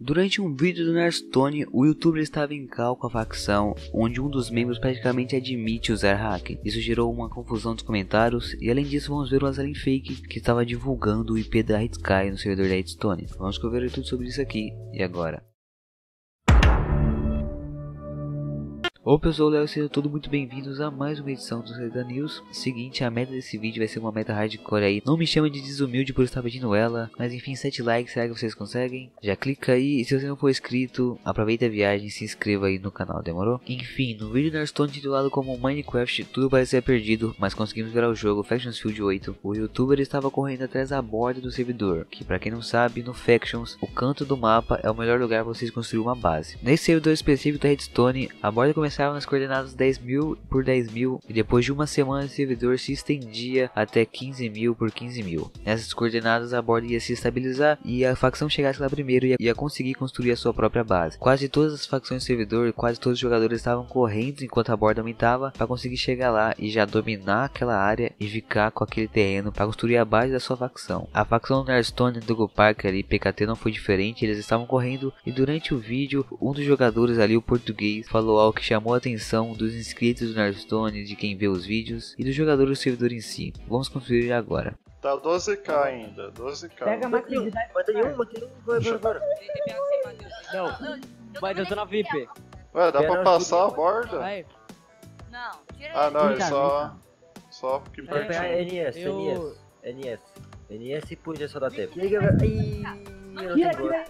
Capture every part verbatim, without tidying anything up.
Durante um vídeo do Narstone, o youtuber estava em cal com a facção, onde um dos membros praticamente admite usar hack. Isso gerou uma confusão nos comentários, e além disso vamos ver o Azalin Fake, que estava divulgando o I P da Hitsky no servidor da Hearthstone. Vamos conferir tudo sobre isso aqui, e agora? Ô pessoal, Léo, sejam todos muito bem-vindos a mais uma edição do Zelda News. Seguinte, a meta desse vídeo vai ser uma meta hardcore aí. Não me chama de desumilde por estar pedindo ela, mas enfim, sete likes, será que vocês conseguem? Já clica aí, e se você não for inscrito, aproveita a viagem e se inscreva aí no canal, demorou? Enfim, no vídeo da Hearthstone titulado como Minecraft, tudo parecia perdido, mas conseguimos virar o jogo Factions Field oito. O youtuber estava correndo atrás da borda do servidor, que pra quem não sabe, no Factions, o canto do mapa é o melhor lugar para vocês construir uma base. Nesse servidor específico da Hearthstone, a borda começava nas coordenadas dez mil por dez mil e depois de uma semana o servidor se estendia até quinze mil por quinze mil. Nessas coordenadas a borda ia se estabilizar e a facção chegasse lá primeiro ia, ia conseguir construir a sua própria base. Quase todas as facções do servidor, quase todos os jogadores estavam correndo enquanto a borda aumentava para conseguir chegar lá e já dominar aquela área e ficar com aquele terreno para construir a base da sua facção. A facção do Narstone do Go Parker e P K T não foi diferente, eles estavam correndo e durante o vídeo um dos jogadores ali, o português, falou algo que chamou a atenção dos inscritos do Narstone, de quem vê os vídeos e do jogador do servidor em si. Vamos conferir agora. Tá doze k ainda, doze k. Pega mais que mata nenhum, mata nenhum, vai, vai, vai. Não, vai, eu tô na V I P. Ué, dá pra passar a borda? Vai. Não, tira Ah não, é Vem cá, só... Só porque Vai pegar pertinho. N S, Eu- N S, N S. N S e puxa só dá tempo. Liga, ai, eu não tenho gol.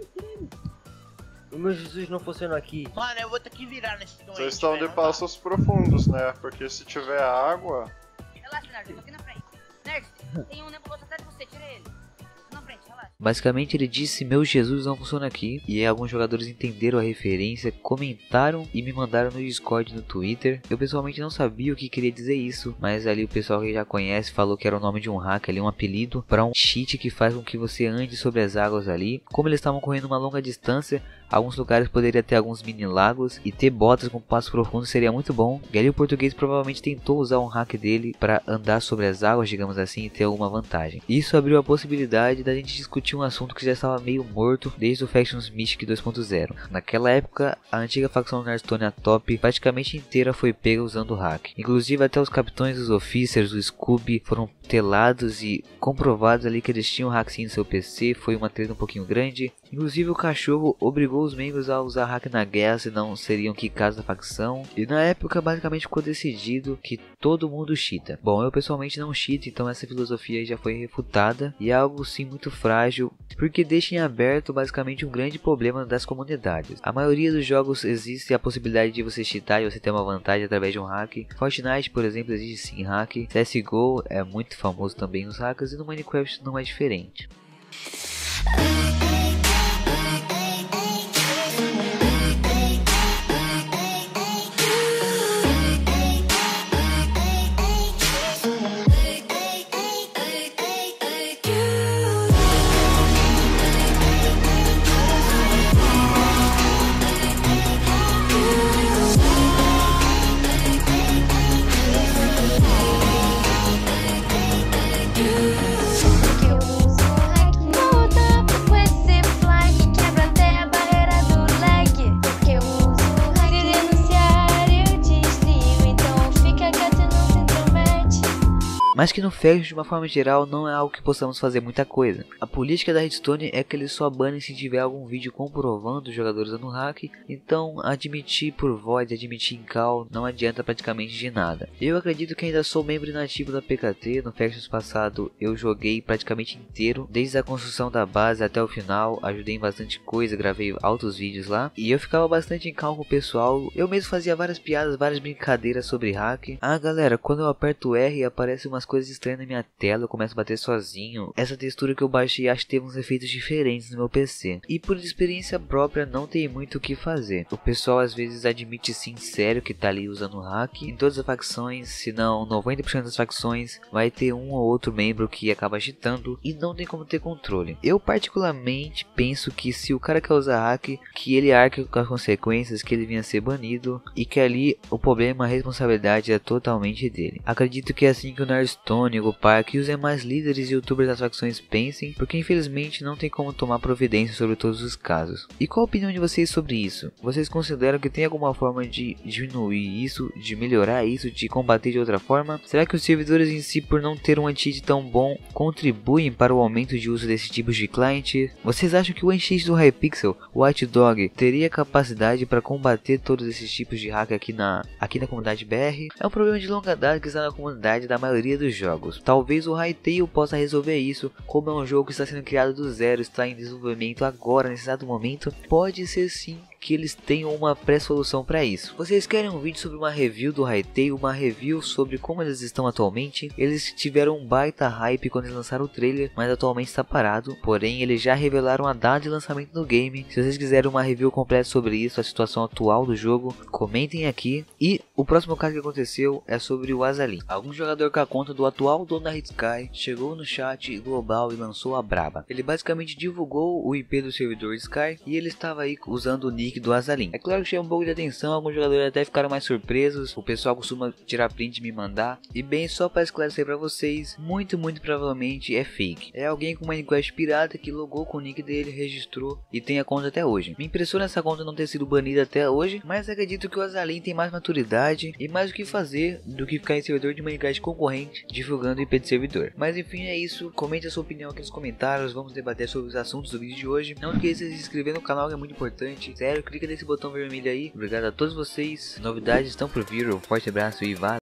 O meu Jesus não funciona aqui. Mano, eu vou ter que virar nesse doente. Vocês estão de velho, passos profundos, né? Porque se tiver água... Relaxa, Nerd, eu tô aqui na frente. Nerd, tem um nebuloso atrás de você, tira ele. Tô na frente, relaxa. Basicamente ele disse: meu Jesus não funciona aqui. E aí alguns jogadores entenderam a referência, comentaram e me mandaram no Discord, no Twitter. Eu pessoalmente não sabia o que queria dizer isso, mas ali o pessoal que já conhece falou que era o nome de um hack ali, um apelido para um cheat que faz com que você ande sobre as águas ali. Como eles estavam correndo uma longa distância, alguns lugares poderia ter alguns mini lagos e ter botas com passo profundo seria muito bom. E ali o português provavelmente tentou usar um hack dele para andar sobre as águas, digamos assim, e ter alguma vantagem. Isso abriu a possibilidade da gente discutir um assunto que já estava meio morto desde o Factions Mystic dois ponto zero. Naquela época, a antiga facção Narstone, a top, praticamente inteira foi pega usando o hack. Inclusive até os capitães, os officers, o Scooby foram telados e comprovados ali que eles tinham hack sim no seu P C. Foi uma treta um pouquinho grande. Inclusive o cachorro obrigou os membros a usar hack na guerra, senão seriam quicados da facção. E na época basicamente ficou decidido que todo mundo cheata. Bom, eu pessoalmente não cheato, então essa filosofia já foi refutada. E é algo sim muito frágil, porque deixa em aberto basicamente um grande problema das comunidades. A maioria dos jogos existe a possibilidade de você cheatar e você ter uma vantagem através de um hack. Fortnite, por exemplo, existe sim hack. C S G O é muito famoso também nos hackers e no Minecraft não é diferente. Mas que no Factions de uma forma geral não é algo que possamos fazer muita coisa. A política da Hearthstone é que eles só banem se tiver algum vídeo comprovando os jogadores usando hack. Então admitir por voz, admitir em cal não adianta praticamente de nada. Eu acredito que ainda sou membro inativo da P K T. No Factions passado eu joguei praticamente inteiro, desde a construção da base até o final. Ajudei em bastante coisa, gravei altos vídeos lá. E eu ficava bastante em cal com o pessoal. Eu mesmo fazia várias piadas, várias brincadeiras sobre hack. Ah galera, quando eu aperto R aparece umas coisas estranhas na minha tela, eu começo a bater sozinho. Essa textura que eu baixei acho que teve uns efeitos diferentes no meu P C. E por experiência própria não tem muito o que fazer. O pessoal às vezes admite sim sério que tá ali usando hack. Em todas as facções, se não noventa por cento das facções, vai ter um ou outro membro que acaba agitando e não tem como ter controle. Eu particularmente penso que se o cara quer usar hack, que ele arque com as consequências, que ele venha a ser banido e que ali o problema, a responsabilidade é totalmente dele. Acredito que é assim que o Narstone Tony, Park e os demais líderes e youtubers das facções pensem, porque infelizmente não tem como tomar providência sobre todos os casos. E qual a opinião de vocês sobre isso? Vocês consideram que tem alguma forma de diminuir isso, de melhorar isso, de combater de outra forma? Será que os servidores em si, por não ter um anti-cheat tão bom, contribuem para o aumento de uso desses tipos de cliente? Vocês acham que o anti-cheat do Hypixel, o White Dog, teria capacidade para combater todos esses tipos de hack aqui na, aqui na comunidade B R? É um problema de longa data que está na comunidade da maioria dos jogos. Talvez o Hytale possa resolver isso, como é um jogo que está sendo criado do zero, está em desenvolvimento agora, nesse exato momento, pode ser sim que eles tenham uma pré-solução para isso. Vocês querem um vídeo sobre uma review do Hytale, uma review sobre como eles estão atualmente? Eles tiveram um baita hype quando eles lançaram o trailer, mas atualmente está parado, porém eles já revelaram a data de lançamento do game. Se vocês quiserem uma review completa sobre isso, a situação atual do jogo, comentem aqui. E o próximo caso que aconteceu é sobre o Azalin. Algum jogador com a conta do atual dono da Hitsky chegou no chat global e lançou a braba. Ele basicamente divulgou o I P do servidor Sky e ele estava aí usando o nick do Azalin. É claro que chama um pouco de atenção, alguns jogadores até ficaram mais surpresos, o pessoal costuma tirar print e me mandar. E bem, só para esclarecer para vocês, muito muito provavelmente é fake. É alguém com uma Minecraft pirata que logou com o nick dele, registrou e tem a conta até hoje. Me impressiona essa conta não ter sido banida até hoje, mas acredito que o Azalin tem mais maturidade e mais o que fazer do que ficar em servidor de Minecraft concorrente divulgando o I P de servidor. Mas enfim, é isso. Comente a sua opinião aqui nos comentários, vamos debater sobre os assuntos do vídeo de hoje. Não esqueça de se inscrever no canal, que é muito importante. Sério, clica nesse botão vermelho aí. Obrigado a todos vocês. Novidades estão por vir. Um forte abraço e valeu!